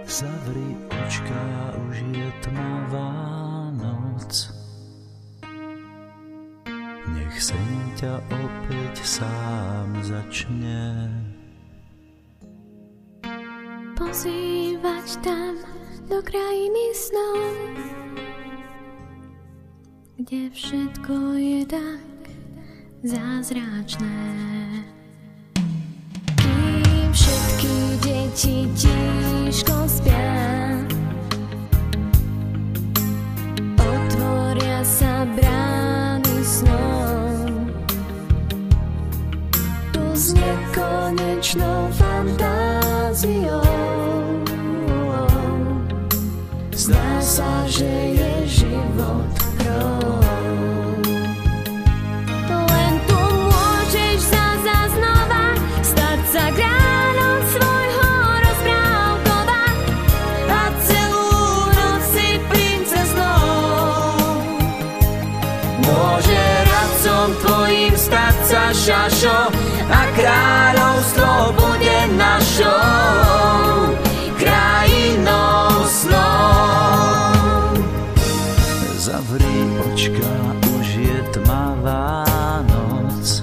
Zavri očka, už je tmavá noc. Nech sen ťa opäť sám začne pozývať tam do krajiny snov, kde všetko je tak zázračné. Kým všetky deti tížko spia, otvoria sa brány snom. Tu s nekonečnou fantáziou zdá sa, že je život hrou. Len tu môžeš zasa znova stať sa kráľom svojho rozprávkova a celú noc si princeznou. Môže radcom tvojim stať sa šašo a kráľovstvo bude našou krajinou snov. Zavri očka, už je tmavá noc.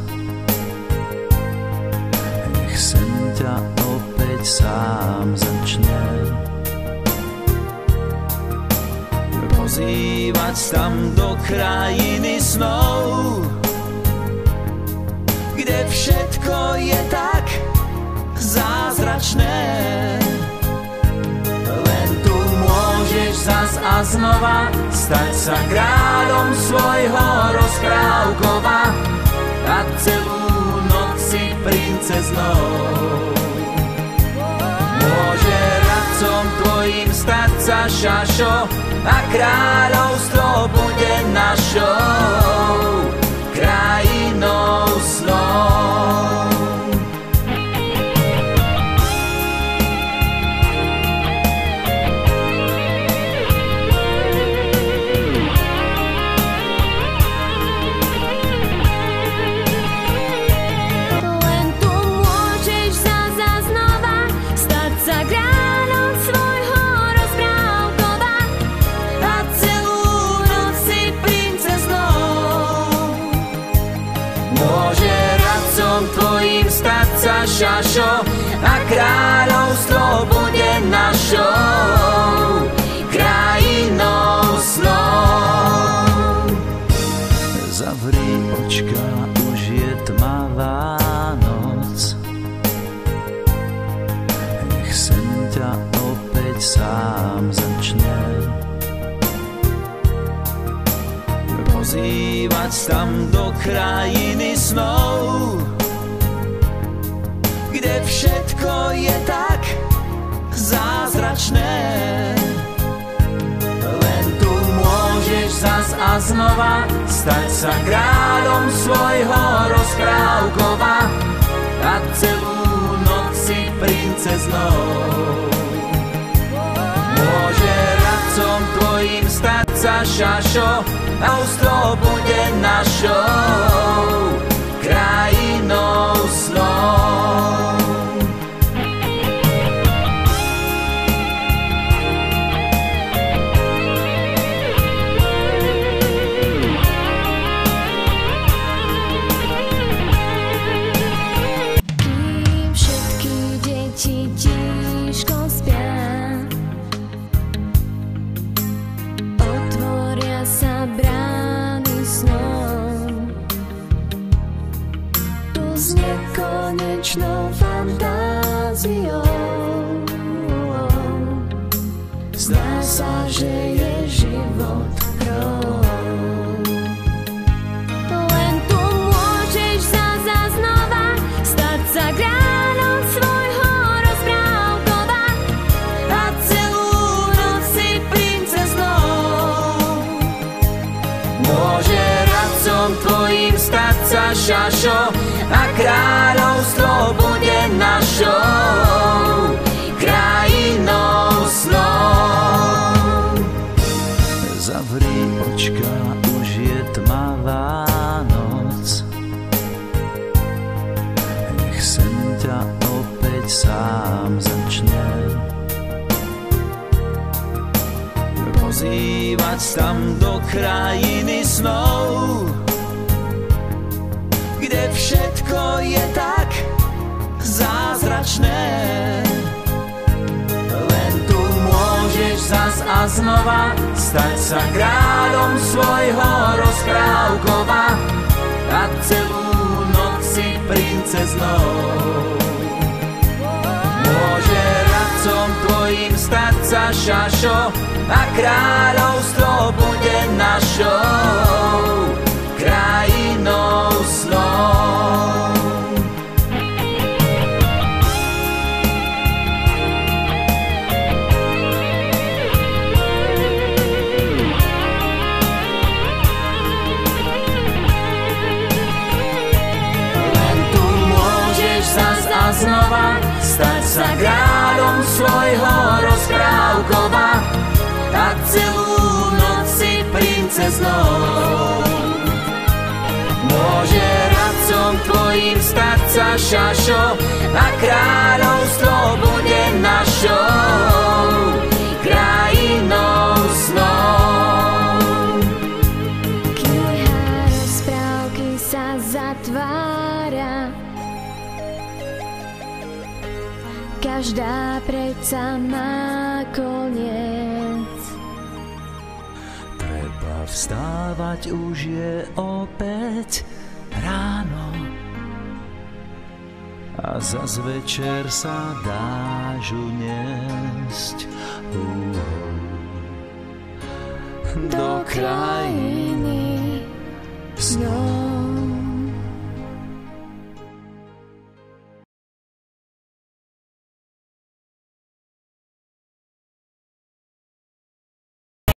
Nech sen ťa opäť sám začne pozývať tam do krajiny snov, kde všetko je tak zázračné. Len tu môžeš zas a znova stať sa kráľom svojho rozprávkova a celú noc si princeznou. Môže radcom tvojim stať sa šašo a kráľovstvo bude našou krajinou snov. Tvojim stať sa šašo a kráľovstvo bude našou krajinou snov. Zavri očka, už je tmavá noc. Nech sen ťa opäť sám začne pozývať tam do krajiny snov, kde všetko je tak zázračné. Len tu môžeš zas a znova stať sa kráľom svojho rozprávkova a celú noc si princeznou. Môže radcom tvojim stať sa šašo a kráľovstvo bude našou krajinou snov. Nekonečnou fantáziou zdá sa, že je život hrou. Len tu môžeš zasa znova stať sa kráľom svojho rozprávkova a celú noc si princeznou. Môže radcom tvojim stať sa šašo a kráľovstvo bude našou krajinou snov. Zavri očka, už je tmavá noc. Nech sen ťa opäť sám začne ozývať tam do krajiny snov, kde všetko je tak zázračné. Len tu môžeš zas a znova stať sa kráľom svojho rozprávkova a celú noc si princeznou. Môže radcom tvojim stať sa šašo a kráľovstvo bude našou krajinou snov. Len tu môžeš zas a znova stať sa kráľom svojho rozprávkova a celú noc si princeznou. Môže radcom tvojim stať sa šašo a kráľovstvo bude našou krajinou snov. Kniha rozprávky sa zatvára, každá predsa má koniec. Treba vstávať, už je opäť ráno a zas večer sa dáš uniesť do krajiny snov.